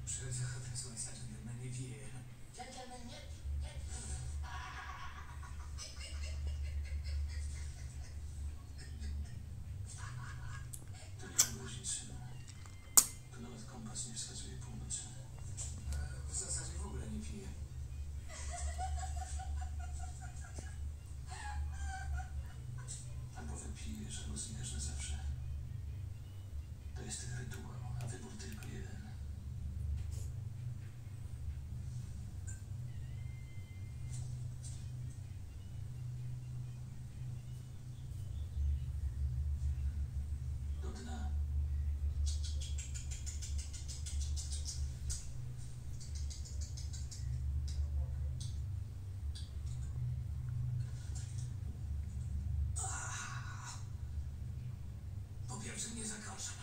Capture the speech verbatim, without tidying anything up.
Przecież słońca dżentelmen nie pije. Dżentelmen nie... To nie ma godzin, synu. To nawet kompas nie wskazuje północy. W zasadzie w ogóle nie pije. Albo wypijesz, albo znikniesz na zawsze. To jest rytuał, a wybór tylko jeden. Do dna. Po pierwsze nie zakalszam.